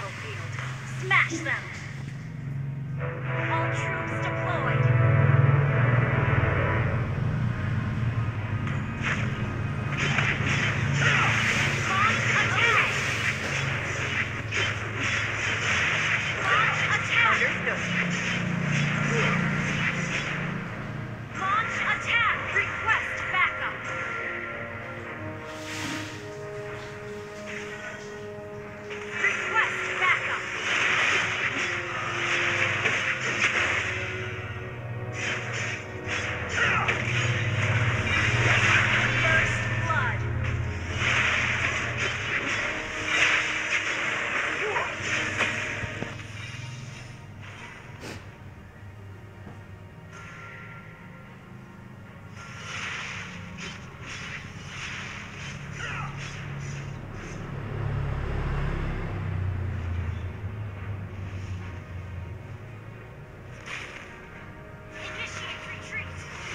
battlefield. Smash them! All troops deployed. Launch attack! Launch attack! Launch attack! Request backup! Request backup! First blood! Initiate retreat!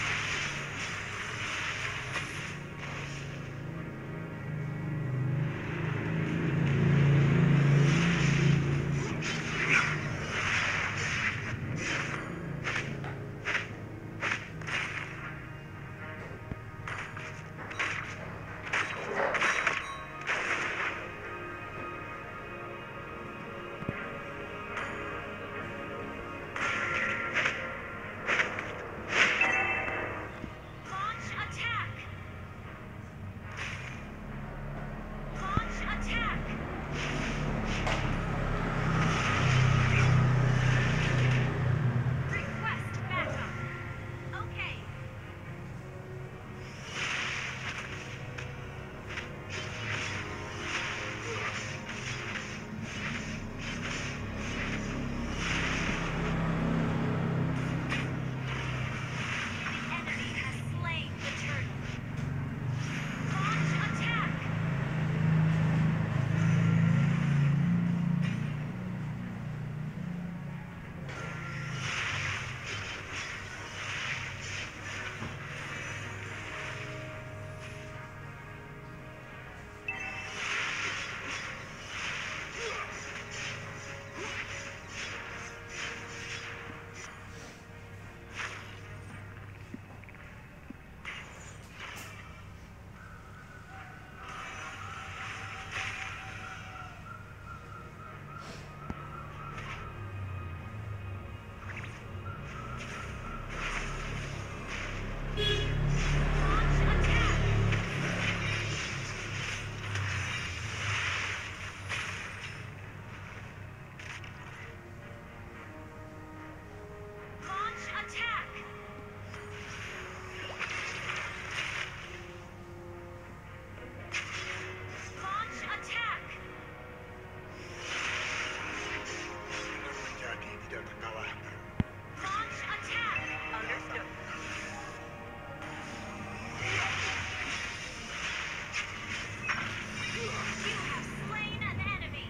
Launch attack! Launch attack! Request backup! Okay. The enemy has slain the turtle. Launch attack! Launch attack! Launch attack! Launch attack! Jadi tidak terkalahkan. Launch attack! Understood. You have slain an enemy.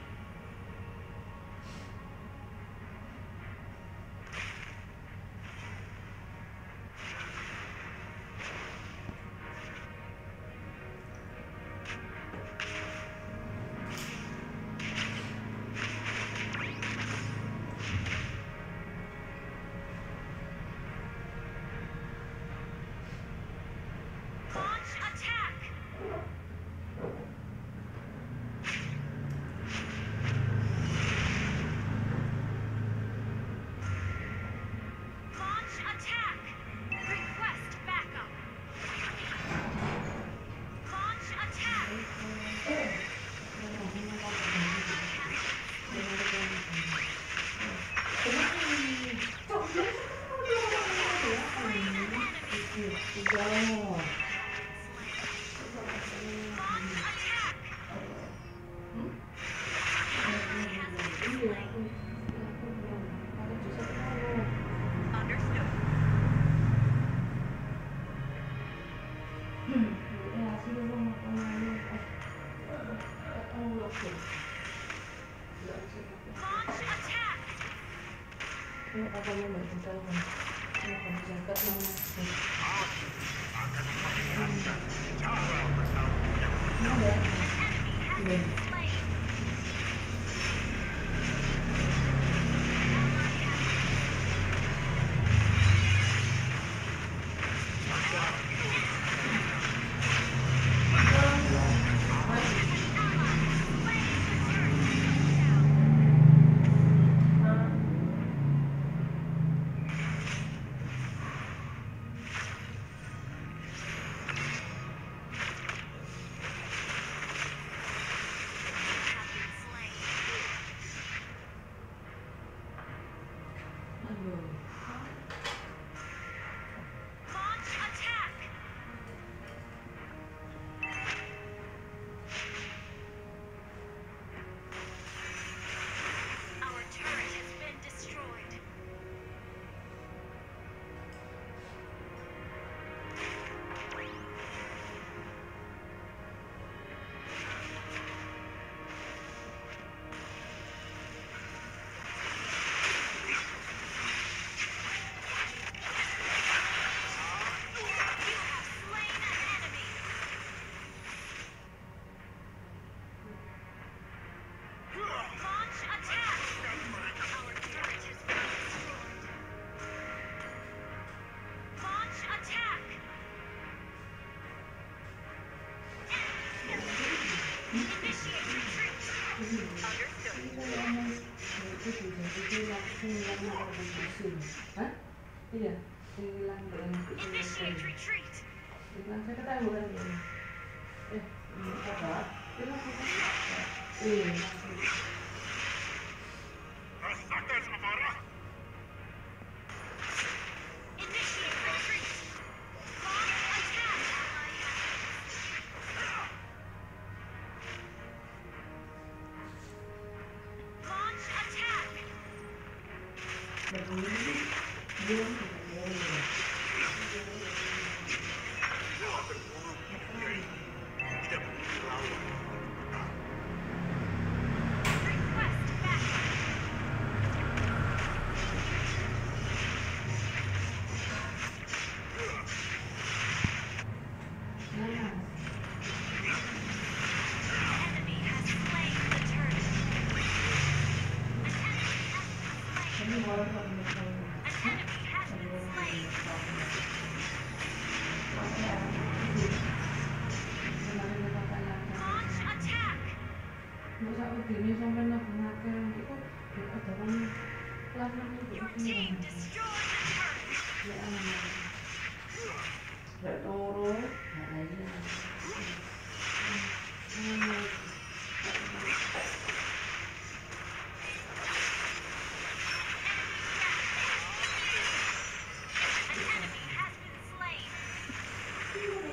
Launch attack! Launch attack! Request backup! Launch attack! Slain an enemy. Launch attack! Enemy has been slain. Understood. Launch attack! Apa lu nggak bisa kan? Kalau jagat mana? Akan memperlihatkan cara bertarung yang Ada. An enemy has been slain. Aduh. Launch attack. Our turret has been destroyed. You have slain an enemy. Launch attack. Our turret has been destroyed. Launch attack. Initiate retreat. Understood. Itu yang hilang hah? Iya, hilang dengan Initiate retreat. hilang saya ketahui kan ini. Ini apa? Hilang apa? Rasakan amarah. Initiate retreat. Launch attack. Launch attack. Tidak mungkin lawan. Request backup. Enemy has slain the turret. An enemy has been slain. An enemy has been slain. Launch attack. Your team destroyed the turret. An enemy has been slain.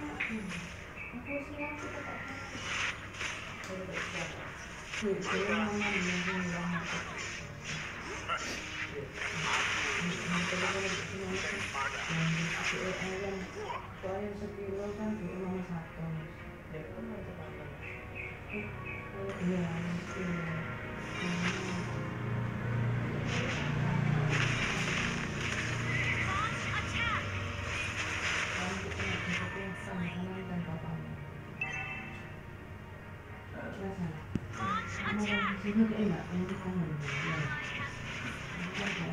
Soalnya sekilo kan di rumah satu. Iya, Launch attack. kalau kita nggak sama dan bapaknya. Biasa. Launch Kamu attack. di sini kayak enggak pengen kangen. Ally has been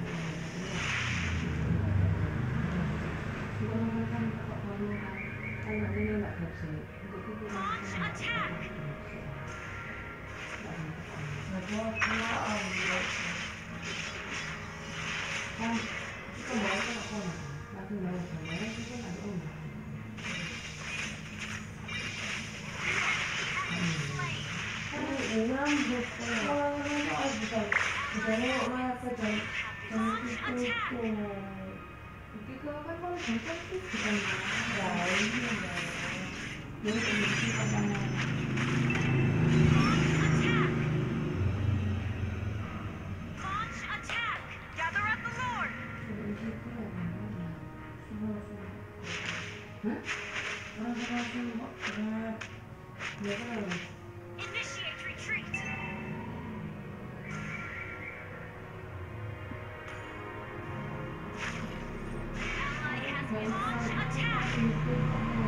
Launch attack. Launch attack. Gather up the Lord. Initiate retreat. Ally has been launch attack.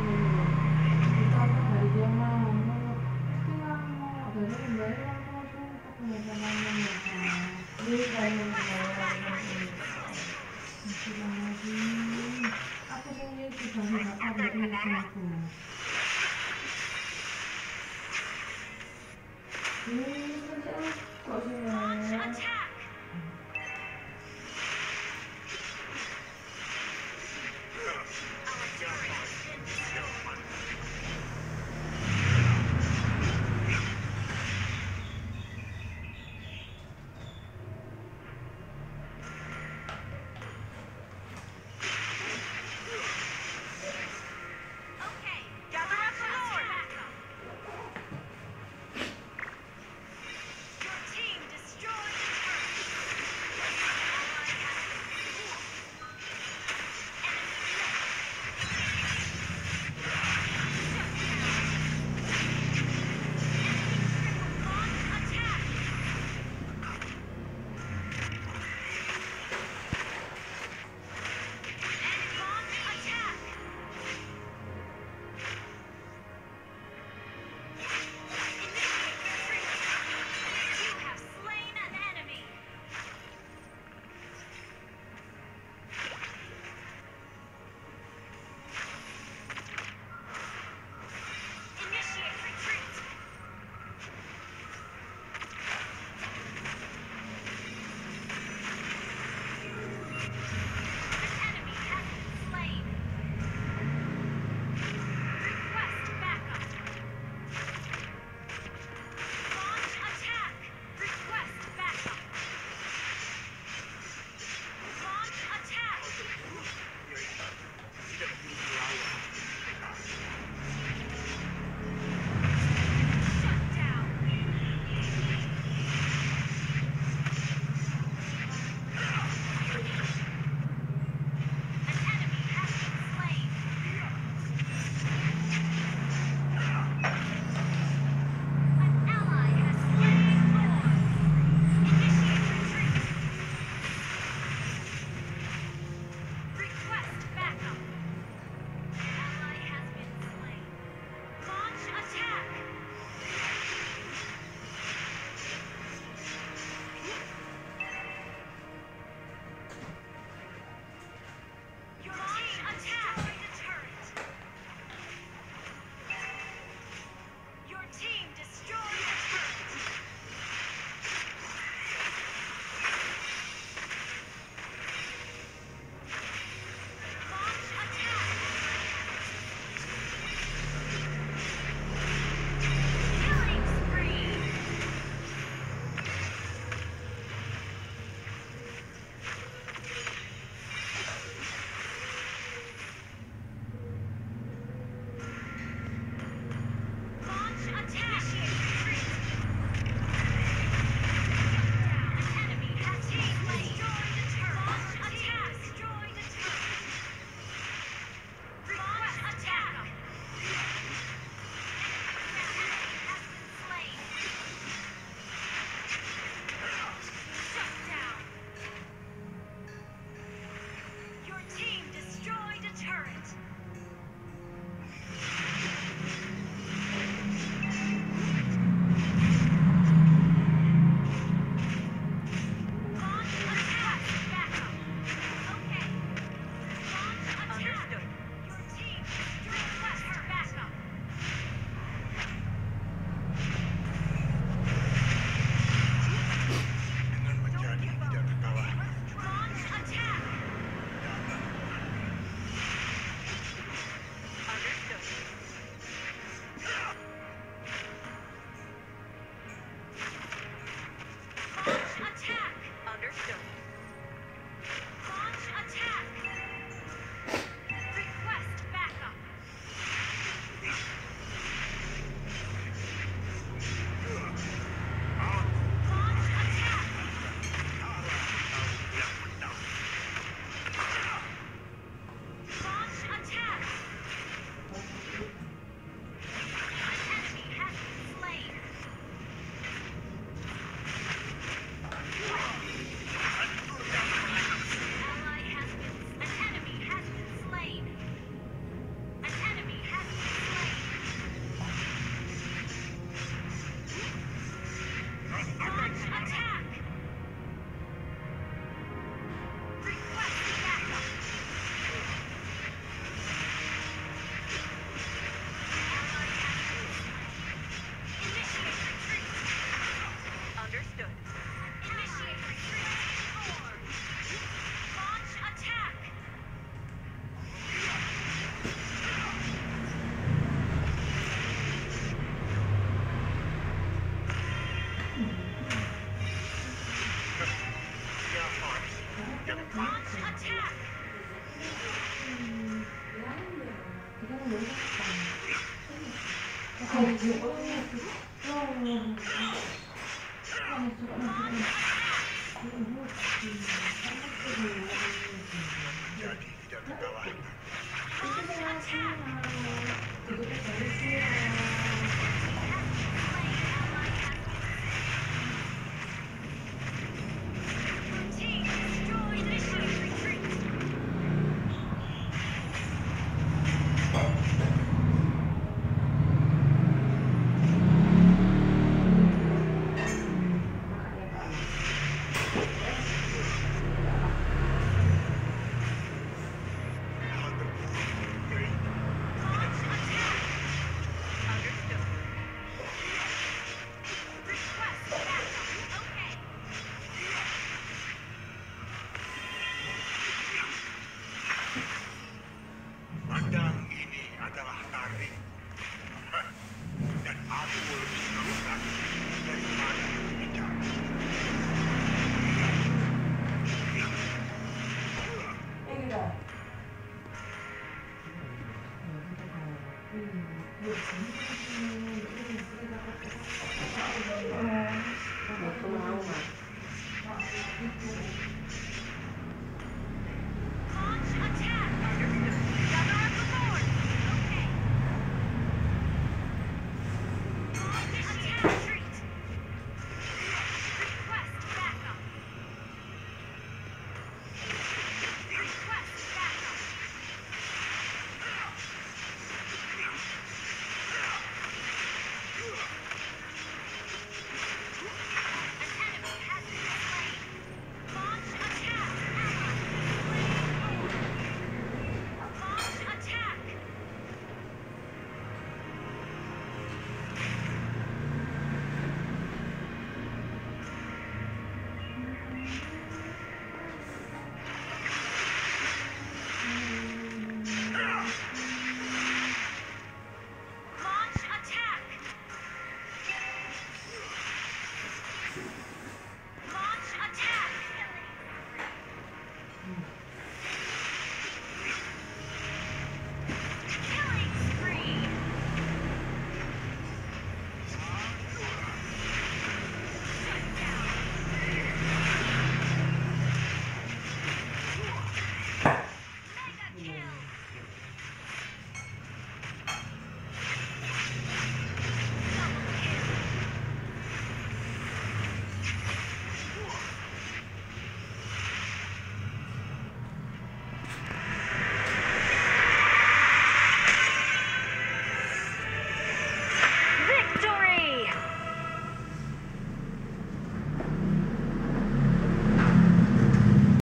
Launch attack. Our turret has been destroyed. Menjadi tidak terkalahkan. Itu dengan siang. Itu tuh dari siang. Makanya Pak. Hal terburuk dari pandang ini adalah tarik. Dan aku lebih tahu lagi daripada bicara. Kita. Aku mau Mas.